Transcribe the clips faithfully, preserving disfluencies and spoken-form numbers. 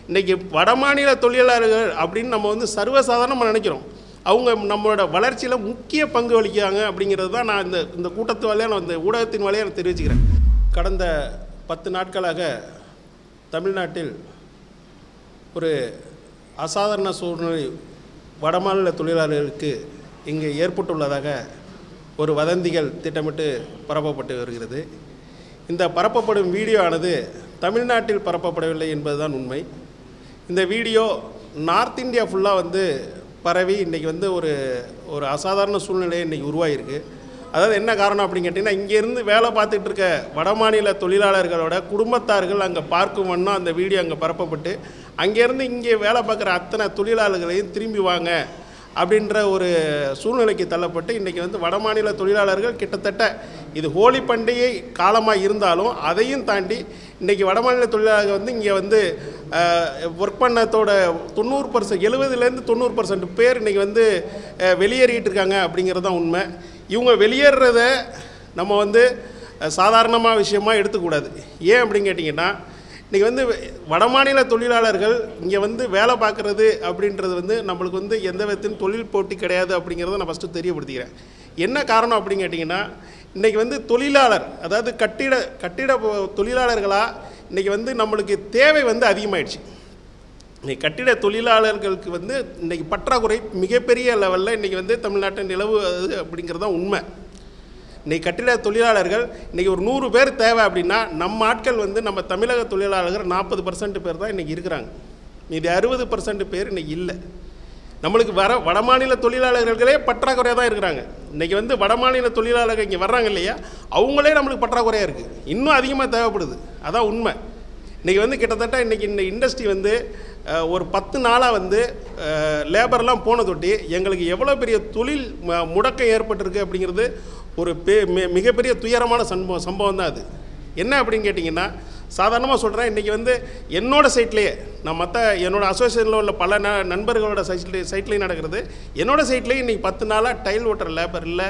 இன்றைக்கி வடமாநில தொழிலாளர்கள் அப்படின்னு நம்ம வந்து சர்வசாதாரணமாக நினைக்கிறோம். அவங்க நம்மளோட வளர்ச்சியில் முக்கிய பங்கு வகிக்கிறாங்க அப்படிங்கிறது தான் நான் இந்த இந்த கூட்டத்து வழியாக நான் இந்த ஊடகத்தின் வழியாக நான் தெரிவிச்சுக்கிறேன். கடந்த பத்து நாட்களாக தமிழ்நாட்டில் ஒரு அசாதாரண சூழ்நிலை வடமாநில தொழிலாளர்களுக்கு இங்கே ஏற்பட்டுள்ளதாக ஒரு வதந்திகள் திட்டமிட்டு பரப்பப்பட்டு வருகிறது. இந்த பரப்பப்படும் வீடியோ ஆனது தமிழ்நாட்டில் பரப்பப்படவில்லை என்பதுதான் உண்மை. இந்த வீடியோ நார்த் இந்தியா ஃபுல்லாக வந்து பரவி இன்றைக்கி வந்து ஒரு ஒரு அசாதாரண சூழ்நிலையை இன்றைக்கி உருவாகிருக்கு. அதாவது என்ன காரணம் அப்படின்னு கேட்டிங்கன்னா, இங்கேருந்து வேலை பார்த்துட்டு இருக்க வடமாநில தொழிலாளர்களோட குடும்பத்தார்கள் அங்கே பார்க்கும் வண்ணம் அந்த வீடியோ அங்கே பரப்பப்பட்டு அங்கேருந்து இங்கே வேலை பார்க்குற அத்தனை தொழிலாளர்களையும் திரும்பி வாங்க அப்படின்ற ஒரு சூழ்நிலைக்கு தள்ளப்பட்டு இன்றைக்கி வந்து வடமாநில தொழிலாளர்கள் கிட்டத்தட்ட இது ஹோலி பண்டிகை காலமாக இருந்தாலும் அதையும் தாண்டி இன்றைக்கி வடமாநில தொழிலாளர்கள் வந்து இங்கே வந்து ஒர்க் பண்ணத்தோட தொண்ணூறு பர்சன்ட் எழுபதுலேருந்து தொண்ணூறு பர்சன்ட் பேர் இன்றைக்கி வந்து வெளியேறிட்டு இருக்காங்க அப்படிங்கிறது தான் உண்மை. இவங்க வெளியேறத நம்ம வந்து சாதாரணமாக விஷயமாக எடுத்துக்கூடாது. ஏன் அப்படின்னு கேட்டிங்கன்னா, இன்றைக்கி வந்து வடமாநில தொழிலாளர்கள் இங்கே வந்து வேலை பார்க்குறது அப்படின்றது வந்து நம்மளுக்கு வந்து எந்த விதத்திலும் தொழில் போட்டி கிடையாது அப்படிங்கிறத நான் ஃபஸ்ட்டு தெரியப்படுத்திக்கிறேன். என்ன காரணம் அப்படின்னு கேட்டிங்கன்னா, இன்றைக்கி வந்து தொழிலாளர் அதாவது கட்டிட கட்டிட தொழிலாளர்களாக இன்றைக்கி வந்து நம்மளுக்கு தேவை வந்து அதிகமாகிடுச்சு. இன்றைக்கி கட்டிட தொழிலாளர்களுக்கு வந்து இன்றைக்கி பற்றாக்குறை மிகப்பெரிய லெவலில் இன்றைக்கி வந்து தமிழ்நாட்டில் நிலவுவது அப்படிங்கிறது தான் உண்மை. இன்றைக்கி கட்டிட தொழிலாளர்கள் இன்றைக்கி ஒரு நூறு பேர் தேவை அப்படின்னா நம்ம ஆட்கள் வந்து நம்ம தமிழக தொழிலாளர்கள் நாற்பது பர்சன்ட் பேர் தான் இன்றைக்கி இருக்கிறாங்க. மீதி அறுபது பர்சன்ட் பேர் இன்றைக்கி இல்லை. நம்மளுக்கு வர வடமாநில தொழிலாளர்களே பற்றாக்குறையாக தான் இருக்கிறாங்க. இன்றைக்கி வந்து வடமாநில தொழிலாளர்கள் இங்கே வர்றாங்க இல்லையா, அவங்களே நம்மளுக்கு பற்றாக்குறையாக இருக்குது. இன்னும் அதிகமாக தேவைப்படுது. அதான் உண்மை. இன்றைக்கி வந்து கிட்டத்தட்ட இன்றைக்கி இந்த இண்டஸ்ட்ரி வந்து ஒரு பத்து நாளாக வந்து லேபர்லாம் போன தொட்டி எங்களுக்கு எவ்வளோ பெரிய தொழில் முடக்கம் ஏற்பட்டிருக்கு அப்படிங்கிறது ஒரு பெ மிகப்பெரிய துயரமான சம்பவம் சம்பவம் தான் அது. என்ன அப்படின்னு கேட்டிங்கன்னா, சாதாரணமாக சொல்கிறேன், இன்றைக்கி வந்து என்னோடய சைட்லேயே நான் மற்ற என்னோடய அசோசியேஷனில் உள்ள பல ந நண்பர்களோட சைட்லே சைட்லேயும் நடக்கிறது. என்னோடய சைட்லேயும் இன்றைக்கி பத்து நாளாக டைல் ஓட்டுற லேபர் இல்லை,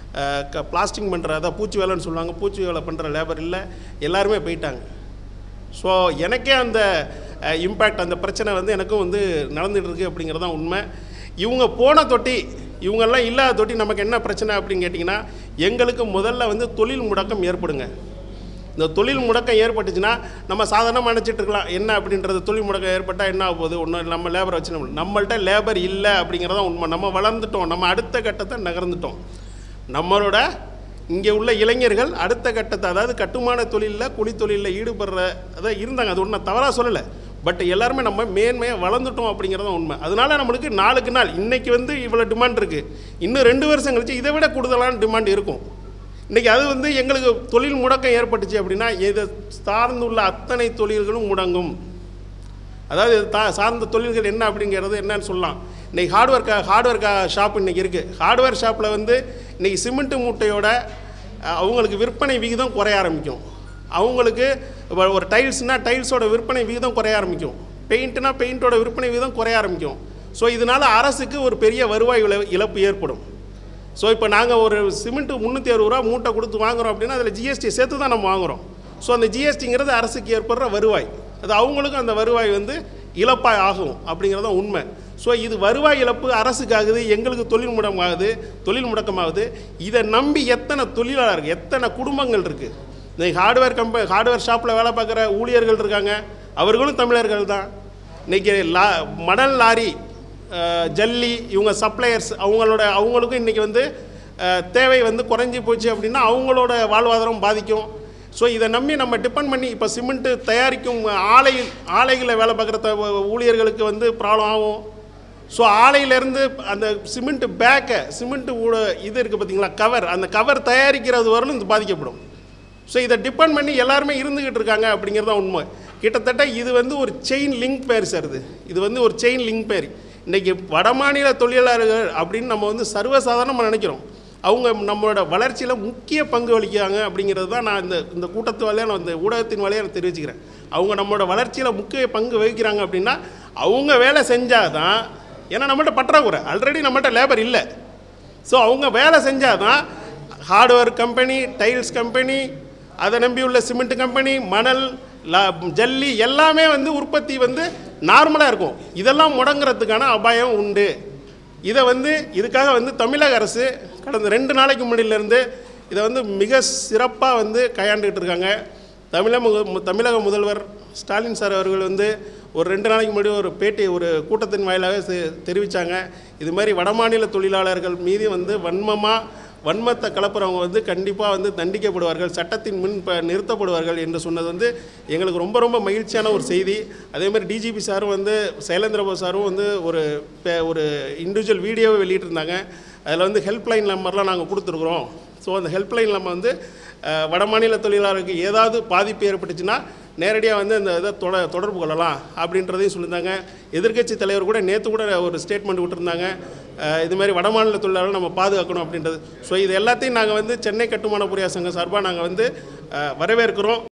க பிளாஸ்டிங் பண்ணுற அதான் பூச்சி வேலைன்னு சொல்லுவாங்க, பூச்சி வேலை பண்ணுற லேபர் இல்லை, எல்லாருமே போயிட்டாங்க. ஸோ எனக்கே அந்த இம்பேக்ட் அந்த பிரச்சனை வந்து எனக்கும் வந்து நடந்துகிட்ருக்கு அப்படிங்கிறது தான் உண்மை. இவங்க போன தொட்டி இவங்கெல்லாம் இல்லாத தொட்டி நமக்கு என்ன பிரச்சனை அப்படின்னு கேட்டிங்கன்னா, எங்களுக்கு முதல்ல வந்து தொழில் முடக்கம் ஏற்படுங்க. இந்த தொழில் முடக்கம் ஏற்பட்டுச்சுன்னா நம்ம சாதாரணமாக நினச்சிட்டு இருக்கலாம், என்ன அப்படின்றது தொழில் முடக்கம் ஏற்பட்டால் என்ன ஆக போகுது, ஒன்றும் நம்ம லேபரை வச்சு நம்ம நம்மள்கிட்ட லேபர் இல்லை அப்படிங்கிறதான் உண்மை. நம்ம வளர்ந்துட்டோம், நம்ம அடுத்த கட்டத்தை நகர்ந்துட்டோம். நம்மளோட இங்கே உள்ள இளைஞர்கள் அடுத்த கட்டத்தை அதாவது கட்டுமான தொழிலில் குழி தொழிலில் ஈடுபடுற அதான் இருந்தாங்க. அது ஒன்று நான் தவறாக சொல்லலை. பட் எல்லாருமே நம்ம மேன்மையாக வளர்ந்துட்டோம் அப்படிங்கிறதான் உண்மை. அதனால் நம்மளுக்கு நாளுக்கு நாள் இன்றைக்கி வந்து இவ்வளோ டிமாண்ட் இருக்குது. இன்னும் ரெண்டு வருஷம் கழிச்சு இதை விட கூடுதலான டிமாண்ட் இருக்கும். இன்றைக்கி அது வந்து எங்களுக்கு தொழில் முடக்கம் ஏற்பட்டுச்சு அப்படின்னா இதை சார்ந்துள்ள அத்தனை தொழில்களும் முடங்கும். அதாவது தா சார்ந்த தொழில்கள் என்ன அப்படிங்கிறது என்னன்னு சொல்லலாம். இன்றைக்கி ஹார்ட்வேர் கா ஹார்ட்வேர் கா ஷாப் இன்றைக்கி இருக்குது. ஹார்ட்வேர் ஷாப்பில் வந்து இன்றைக்கி சிமெண்ட்டு மூட்டையோட அவங்களுக்கு விற்பனை விகிதம் குறைய ஆரம்பிக்கும். அவங்களுக்கு ஒரு டைல்ஸ்னால் டைல்ஸோட விற்பனை விகிதம் குறைய ஆரம்பிக்கும். பெயிண்ட்னா பெயிண்ட்டோட விற்பனை விகிதம் குறைய ஆரம்பிக்கும். ஸோ இதனால் அரசுக்கு ஒரு பெரிய வருவாய் இழப்பு ஏற்படும். ஸோ இப்போ நாங்கள் ஒரு சிமெண்ட்டு முந்நூற்றி அறுபது ரூபா மூட்டை கொடுத்து வாங்குகிறோம் அப்படின்னா அதில் ஜிஎஸ்டி சேர்த்து தான் நம்ம வாங்குகிறோம். ஸோ அந்த ஜிஎஸ்டிங்கிறது அரசுக்கு ஏற்படுற வருவாய், அது அவங்களுக்கும் அந்த வருவாய் வந்து இழப்பாய் ஆகும் அப்படிங்கிறதான் உண்மை. ஸோ இது வருவாய் இழப்பு அரசுக்கு ஆகுது, எங்களுக்கு தொழில் முடக்கமாகுது தொழில் முடக்கமாகுது. இதை நம்பி எத்தனை தொழிலாளர்கள் எத்தனை குடும்பங்கள் இருக்குது. இன்றைக்கி ஹார்ட்வேர் கம்ப ஹார்ட்வேர் ஷாப்பில் வேலை பார்க்குற ஊழியர்கள் இருக்காங்க, அவர்களும் தமிழர்கள் தான். இன்றைக்கி லா மணல் லாரி ஜல்லி இவங்க சப்ளையர்ஸ் அவங்களோட அவங்களுக்கும் இன்றைக்கி வந்து தேவை வந்து குறைஞ்சி போச்சு அப்படின்னா அவங்களோட வாழ்வாதாரம் பாதிக்கும். ஸோ இதை நம்பி நம்ம டிபெண்ட் பண்ணி இப்போ சிமெண்ட்டு தயாரிக்கும் ஆலை ஆலைகளில் வேலை பார்க்குற ஊழியர்களுக்கு வந்து ப்ராப்ளம் ஆகும். ஸோ ஆலையிலேருந்து அந்த சிமெண்ட்டு பேக்கை சிமெண்ட்டு ஊட இது இருக்குது பார்த்திங்களா கவர், அந்த கவர் தயாரிக்கிறது வரலும் இது பாதிக்கப்படும். ஸோ இதை டிபெண்ட் பண்ணி எல்லாருமே இருந்துக்கிட்டு இருக்காங்க அப்படிங்கிறது தான் உண்மை. கிட்டத்தட்ட இது வந்து ஒரு செயின் லிங்க் பேர் சார். இது வந்து ஒரு செயின் லிங்க் பேர். இன்றைக்கி வடமாநில தொழிலாளர்கள் அப்படின்னு நம்ம வந்து சர்வசாதாரணமாக நினைக்கிறோம். அவங்க நம்மளோட வளர்ச்சியில் முக்கிய பங்கு வகிக்கிறாங்க அப்படிங்கிறது தான் நான் இந்த இந்த கூட்டத்து வழியாக நான் இந்த ஊடகத்தின் வழியாக நான் தெரிவிச்சுக்கிறேன். அவங்க நம்மளோட வளர்ச்சியில் முக்கிய பங்கு வகிக்கிறாங்க அப்படின்னா அவங்க வேலை செஞ்சால் தான், ஏன்னா நம்மள்ட்ட பற்றாக்குறை ஆல்ரெடி நம்மள்ட்ட லேபர் இல்லை. ஸோ அவங்க வேலை செஞ்சால் தான் ஹார்ட்வேர் கம்பெனி, டைல்ஸ் கம்பெனி, அதை நம்பி உள்ள சிமெண்ட் கம்பெனி, மணல் லா ஜல்லி எல்லாமே வந்து உற்பத்தி வந்து நார்மலாக இருக்கும். இதெல்லாம் முடங்குறதுக்கான அபாயம் உண்டு. இதை வந்து இதுக்காக வந்து தமிழக அரசு கடந்த ரெண்டு நாளைக்கு முன்னாடியிலேருந்து இதை வந்து மிக சிறப்பாக வந்து கையாண்டுக்கிட்டு இருக்காங்க. தமிழக தமிழக முதல்வர் ஸ்டாலின் சார் அவர்கள் வந்து ஒரு ரெண்டு நாளைக்கு முன்னாடி ஒரு பேட்டி ஒரு கூட்டத்தின் வாயிலாக தெரிவித்தாங்க. இது மாதிரி வடமாநில தொழிலாளர்கள் மீது வந்து வன்மமாக வன்மத்தை கலப்புறவங்க வந்து கண்டிப்பாக வந்து தண்டிக்கப்படுவார்கள், சட்டத்தின் முன் ப நிறுத்தப்படுவார்கள் என்று சொன்னது வந்து எங்களுக்கு ரொம்ப ரொம்ப மகிழ்ச்சியான ஒரு செய்தி. அதேமாதிரி டிஜிபி சாரும் வந்து சைலேந்திரபாபு சாரும் வந்து ஒரு ஒரு இண்டிவிஜுவல் வீடியோவை வெளியிட்டிருந்தாங்க. அதில் வந்து ஹெல்ப்லைன் நம்பர்லாம் நாங்கள் கொடுத்துருக்குறோம். ஸோ அந்த ஹெல்ப்லைன் நம்ம வந்து வடமாநில தொழிலாளருக்கு ஏதாவது பாதிப்பு ஏற்பட்டுச்சுன்னா நேரடியாக வந்து அந்த இதை தொட தொடர்பு கொள்ளலாம் அப்படின்றதையும் சொல்லியிருந்தாங்க. எதிர்க்கட்சி தலைவர் கூட நேற்று கூட ஒரு ஸ்டேட்மெண்ட் விட்டுருந்தாங்க, இதுமாதிரி வடமாநில தொழிலாளர்கள் நம்ம பாதுகாக்கணும் அப்படின்றது. ஸோ இது எல்லாத்தையும் நாங்கள் வந்து சென்னை கட்டுமான பொறியாளர் சங்கம் சார்பாக நாங்கள் வந்து வரவேற்கிறோம்.